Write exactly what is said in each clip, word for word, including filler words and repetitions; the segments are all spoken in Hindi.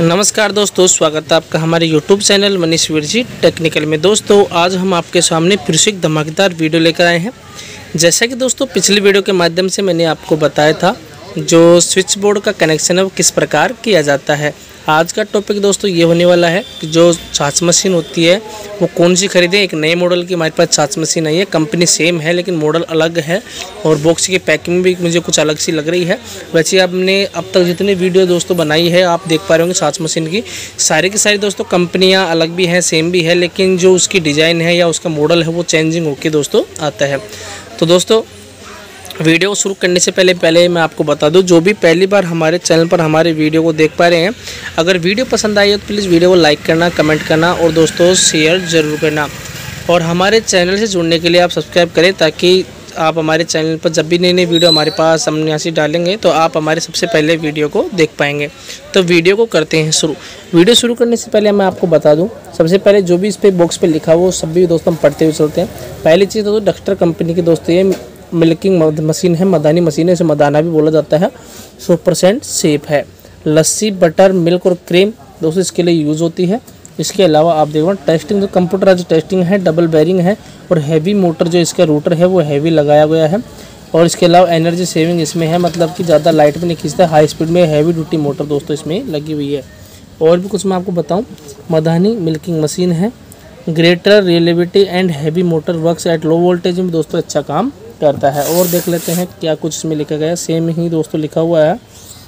नमस्कार दोस्तों, स्वागत है आपका हमारे YouTube channel Manish Veer technical में। दोस्तों आज हम आपके सामने फिर से एक धमाकेदार वीडियो लेकर आए हैं। जैसा कि दोस्तों पिछली वीडियो के माध्यम से मैंने आपको बताया था जो स्विच बोर्ड का कनेक्शन है वो किस प्रकार किया जाता है। आज का टॉपिक दोस्तों ये होने वाला है कि जो छाछ मशीन होती है वो कौन सी खरीदें। एक नए मॉडल की हमारे पास छाछ मशीन आई है, कंपनी सेम है लेकिन मॉडल अलग है और बॉक्स की पैकिंग भी मुझे कुछ अलग सी लग रही है। वैसे आपने अब तक जितनी वीडियो दोस्तों बनाई है आप देख पा रहे होंगे छाछ मशीन की, सारी की सारी दोस्तों कंपनियाँ अलग भी हैं, सेम भी है, लेकिन जो उसकी डिज़ाइन है या उसका मॉडल है वो चेंजिंग होकर दोस्तों आता है। तो दोस्तों वीडियो शुरू करने से पहले पहले मैं आपको बता दूं, जो भी पहली बार हमारे चैनल पर हमारे वीडियो को देख पा रहे हैं, अगर वीडियो पसंद आई हो तो प्लीज़ वीडियो को लाइक करना, कमेंट करना और दोस्तों शेयर ज़रूर करना। और हमारे चैनल से जुड़ने के लिए आप सब्सक्राइब करें ताकि आप हमारे चैनल पर जब भी नई नई वीडियो हमारे पास हम यहाँ से डालेंगे तो आप हमारे सबसे पहले वीडियो को देख पाएंगे। तो वीडियो को करते हैं शुरू। वीडियो शुरू करने से पहले मैं आपको बता दूं, सबसे पहले जो भी इस पर बॉक्स पे लिखा हो वो सभी दोस्तों हम पढ़ते हुए चलते हैं। पहली चीज़ तो डक्टर कंपनी की दोस्तों ये मिल्किंग मशीन है, मदानी मशीन है, इसे मदाना भी बोला जाता है। सौ परसेंट सेफ है। लस्सी, बटर, मिल्क और क्रीम दोस्तों इसके लिए यूज़ होती है। इसके अलावा आप देखो टेस्टिंग, जो कंप्यूटराइज्ड टेस्टिंग है, डबल बेरिंग है और हैवी मोटर जो इसका रूटर है वो हैवी लगाया गया है। और इसके अलावा एनर्जी सेविंग इसमें है, मतलब कि ज़्यादा लाइट भी नहीं खींचता, हाई स्पीड में हैवी ड्यूटी मोटर दोस्तों इसमें लगी हुई है। और भी कुछ मैं आपको बताऊँ, मदानी मिल्किंग मशीन है। Greater reliability and heavy motor works at low voltage में दोस्तों अच्छा काम करता है। और देख लेते हैं क्या कुछ इसमें लिखा गया है। सेम ही दोस्तों लिखा हुआ है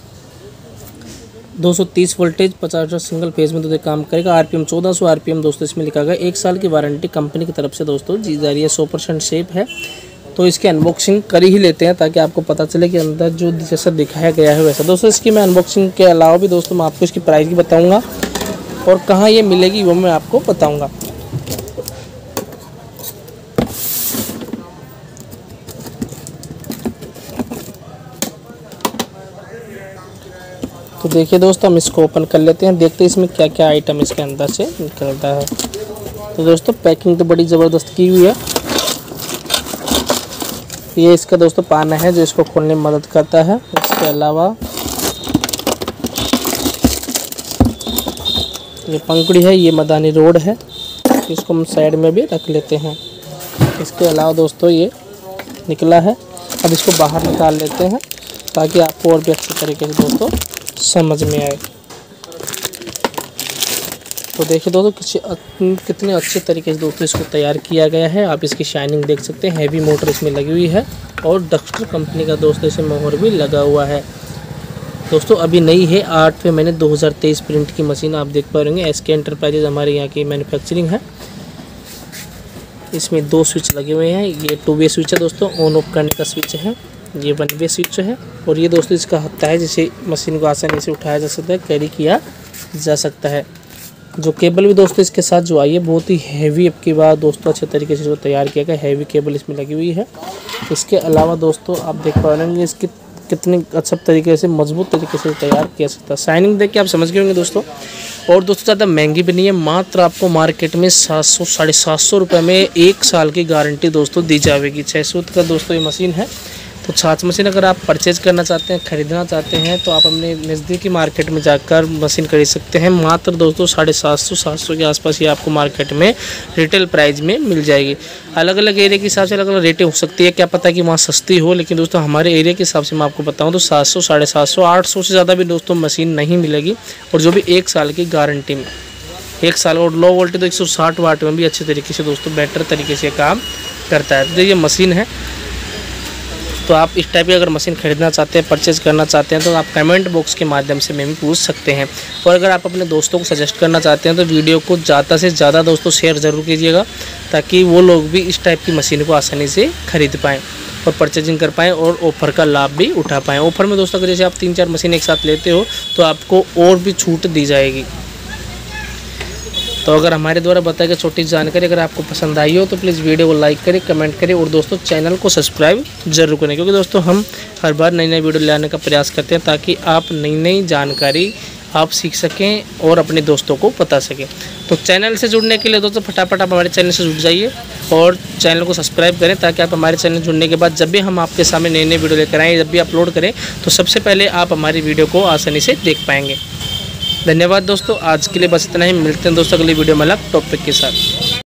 दो सौ तीस वोल्टेज पचास सिंगल फेज में दोस्तों काम करेगा। आरपीएम चौदह सौ आरपीएम दोस्तों इसमें लिखा गया। एक साल की वारंटी कंपनी की तरफ से दोस्तों दी जा रही है। सौ परसेंट सेफ है। तो इसकी अनबॉक्सिंग कर ही लेते हैं ताकि आपको पता चले कि अंदर जो जैसा दिखाया गया है वैसा। दोस्तों इसकी मैं अनबॉक्सिंग के अलावा भी दोस्तों मैं आपको इसकी प्राइस भी बताऊँगा और कहाँ ये मिलेगी वो मैं आपको बताऊँगा। तो देखिए दोस्तों हम इसको ओपन कर लेते हैं, देखते हैं इसमें क्या क्या आइटम इसके अंदर से निकलता है। तो दोस्तों पैकिंग तो बड़ी ज़बरदस्त की हुई है। ये इसका दोस्तों पाना है जो इसको खोलने में मदद करता है। इसके अलावा ये पंखुड़ी है, ये मदानी रोड है, इसको हम साइड में भी रख लेते हैं। इसके अलावा दोस्तों ये निकला है, अब इसको बाहर निकाल लेते हैं ताकि आपको और भी अच्छे तरीके से दोस्तों समझ में आए। तो देखिए दोस्तों किसी कितने अच्छे तरीके से दोस्तों इसको तैयार किया गया है। आप इसकी शाइनिंग देख सकते हैं, हैवी मोटर इसमें लगी हुई है और डक्टर कंपनी का दोस्तों इसे मोहर भी लगा हुआ है। दोस्तों अभी नई है, आठवें महीने दो हज़ार तेईस प्रिंट की मशीन आप देख पा रहे होंगे। एसके एंटरप्राइजेज हमारे यहाँ की मैन्युफैक्चरिंग है। इसमें दो स्विच लगे हुए हैं। ये टू वे स्विच है दोस्तों, ऑन ऑफ करने का स्विच है। ये वन वे स्विच है और ये दोस्तों इसका हत्था है जिसे मशीन को आसानी से उठाया जा सकता है, कैरी किया जा सकता है। जो केबल भी दोस्तों इसके साथ जो आई है बहुत ही हैवी अब की बात दोस्तों अच्छे तरीके से जो तैयार किया गया, हैवी केबल इसमें लगी हुई है। इसके अलावा दोस्तों आप देख पा रहे हैं इसकी कितनी अच्छा तरीके से मजबूत तरीके से तैयार किया सकता है। शाइनिंग देख के आप समझ गए होंगे दोस्तों। और दोस्तों ज़्यादा महंगी भी नहीं है, मात्र आपको मार्केट में सात सौ साढ़े सात सौ रुपये में एक साल की गारंटी दोस्तों दी जाएगी। छः सूत का दोस्तों ये मशीन है। तो छाछ मशीन अगर आप परचेज करना चाहते हैं, ख़रीदना चाहते हैं तो आप अपने नज़दीकी मार्केट में जाकर मशीन खरीद सकते हैं। मात्र दोस्तों साढ़े सात सौ सात सौ के आसपास ये आपको मार्केट में रिटेल प्राइस में मिल जाएगी। अलग अलग एरिया के हिसाब से अलग अलग रेटें हो सकती है, क्या पता कि वहाँ सस्ती हो, लेकिन दोस्तों हमारे एरिया के हिसाब से मैं आपको बताऊँ तो सात सौ साढ़े सात सौ आठ सौ से ज़्यादा भी दोस्तों मशीन नहीं मिलेगी। और जो भी एक साल की गारंटी में, एक साल और लो वोल्टेज तो एक सौ साठ वाट में भी अच्छे तरीके से दोस्तों बेटर तरीके से काम करता है। तो ये मशीन है। तो आप इस टाइप की अगर मशीन खरीदना चाहते हैं, परचेज करना चाहते हैं तो आप कमेंट बॉक्स के माध्यम से में भी पूछ सकते हैं। और अगर आप अपने दोस्तों को सजेस्ट करना चाहते हैं तो वीडियो को ज़्यादा से ज़्यादा दोस्तों शेयर ज़रूर कीजिएगा ताकि वो लोग भी इस टाइप की मशीन को आसानी से खरीद पाएँ और परचेजिंग कर पाएँ और ऑफ़र का लाभ भी उठा पाएँ। ऑफ़र में दोस्तों अगर जैसे आप तीन चार मशीन एक साथ लेते हो तो आपको और भी छूट दी जाएगी। तो अगर हमारे द्वारा बताई गई छोटी जानकारी अगर आपको पसंद आई हो तो प्लीज़ वीडियो को लाइक करें, कमेंट करें और दोस्तों चैनल को सब्सक्राइब जरूर करें, क्योंकि दोस्तों हम हर बार नई नई वीडियो लाने का प्रयास करते हैं ताकि आप नई नई जानकारी आप सीख सकें और अपने दोस्तों को बता सकें। तो चैनल से जुड़ने के लिए दोस्तों फटाफट आप हमारे चैनल से जुड़ जाइए और चैनल को सब्सक्राइब करें ताकि आप हमारे चैनल जुड़ने के बाद जब भी हम आपके सामने नए नए वीडियो लेकर आएँ, जब भी अपलोड करें तो सबसे पहले आप हमारी वीडियो को आसानी से देख पाएंगे। धन्यवाद दोस्तों, आज के लिए बस इतना ही। मिलते हैं दोस्तों अगली वीडियो में अलग टॉपिक के साथ।